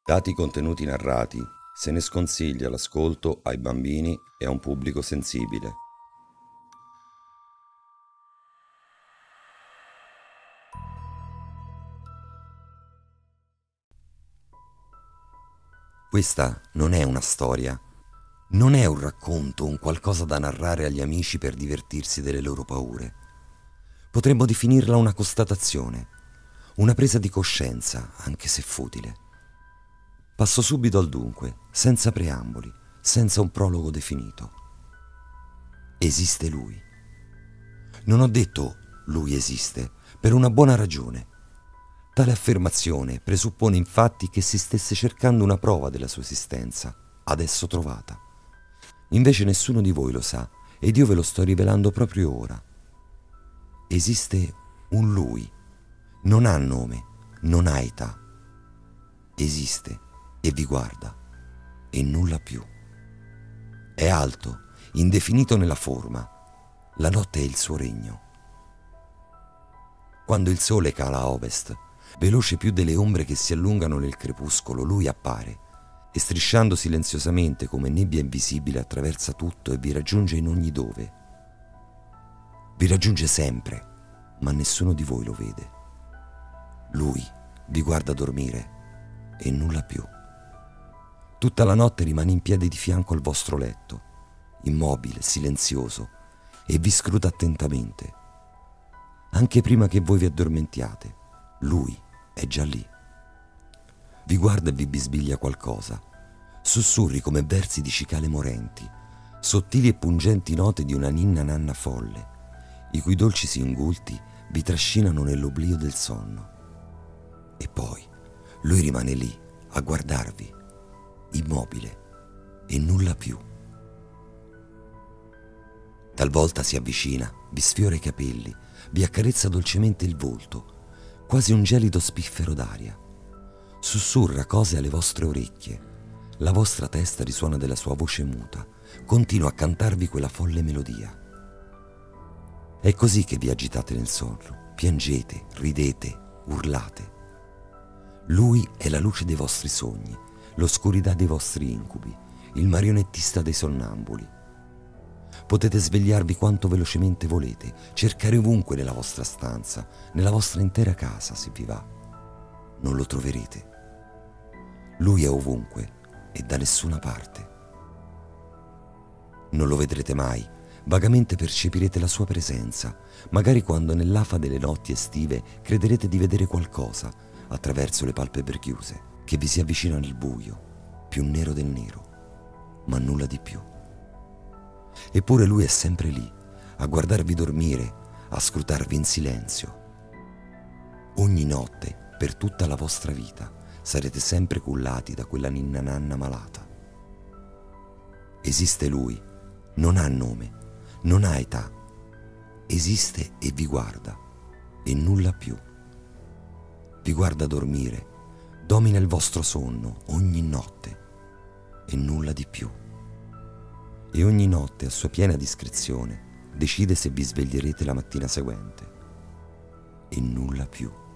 Dati i contenuti narrati, se ne sconsiglia l'ascolto ai bambini e a un pubblico sensibile. Questa non è una storia, non è un racconto, un qualcosa da narrare agli amici per divertirsi delle loro paure. Potremmo definirla una constatazione, una presa di coscienza, anche se futile. Passo subito al dunque, senza preamboli, senza un prologo definito. Esiste lui. Non ho detto lui esiste, per una buona ragione. Tale affermazione presuppone infatti che si stesse cercando una prova della sua esistenza, adesso trovata. Invece nessuno di voi lo sa, ed io ve lo sto rivelando proprio ora. Esiste un lui. Non ha nome, non ha età. Esiste e vi guarda, e nulla più. È alto, indefinito nella forma. La notte è il suo regno. Quando il sole cala a ovest, veloce più delle ombre che si allungano nel crepuscolo, lui appare e strisciando silenziosamente come nebbia invisibile attraversa tutto e vi raggiunge in ogni dove. Vi raggiunge sempre, ma nessuno di voi lo vede. Lui vi guarda dormire e nulla più. Tutta la notte rimane in piedi di fianco al vostro letto, immobile, silenzioso, e vi scruta attentamente. Anche prima che voi vi addormentiate, lui è già lì. Vi guarda e vi bisbiglia qualcosa, sussurri come versi di cicale morenti, sottili e pungenti note di una ninna nanna folle, i cui dolci singulti vi trascinano nell'oblio del sonno. E poi lui rimane lì a guardarvi, immobile e nulla più. Talvolta si avvicina, vi sfiora i capelli, vi accarezza dolcemente il volto, quasi un gelido spiffero d'aria. Sussurra cose alle vostre orecchie. La vostra testa risuona della sua voce muta, continua a cantarvi quella folle melodia. È così che vi agitate nel sonno, piangete, ridete, urlate. Lui è la luce dei vostri sogni, l'oscurità dei vostri incubi, il marionettista dei sonnambuli. Potete svegliarvi quanto velocemente volete, cercare ovunque nella vostra stanza, nella vostra intera casa, se vi va. Non lo troverete. Lui è ovunque e da nessuna parte. Non lo vedrete mai, vagamente percepirete la sua presenza, magari quando nell'afa delle notti estive crederete di vedere qualcosa attraverso le palpebre chiuse, che vi si avvicina nel buio, più nero del nero, ma nulla di più. Eppure lui è sempre lì, a guardarvi dormire, a scrutarvi in silenzio. Ogni notte, per tutta la vostra vita, sarete sempre cullati da quella ninna nanna malata. Esiste lui, non ha nome, non ha età. Esiste e vi guarda, e nulla più. Vi guarda dormire, domina il vostro sonno ogni notte, e nulla di più. E ogni notte, a sua piena discrezione, decide se vi sveglierete la mattina seguente. E nulla più.